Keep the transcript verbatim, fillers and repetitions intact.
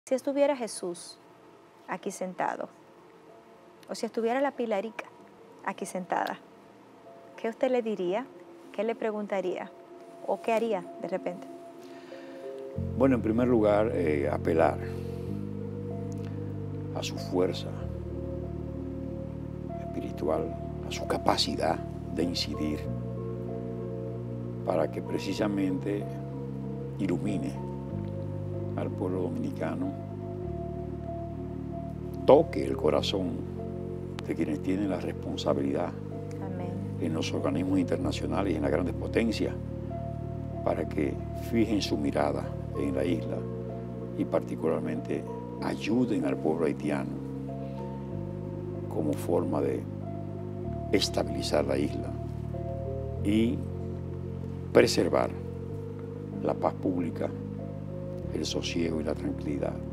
Si estuviera Jesús aquí sentado, o si estuviera la Pilarica aquí sentada, ¿qué usted le diría? ¿Qué le preguntaría? ¿O qué haría de repente? Bueno, en primer lugar, eh, apelar a su fuerza espiritual, a su capacidad de incidir, para que precisamente ilumine al pueblo dominicano, toque el corazón de quienes tienen la responsabilidad Amén. en los organismos internacionales y en las grandes potencias, para que fijen su mirada en la isla y particularmente ayuden al pueblo haitiano como forma de estabilizar la isla y preservar la paz pública, el sosiego y la tranquilidad.